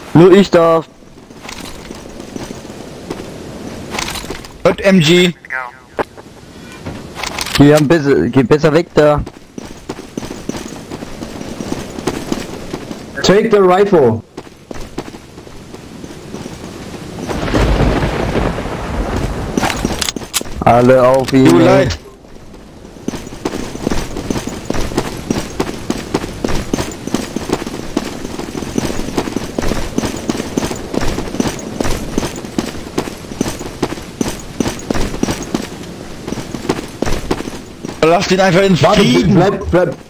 Nur ich darf. JMG. Geh besser weg da. Take the rifle. Alle auf ihn. Du leid. Lass ihn einfach in Warte, Frieden. bleib.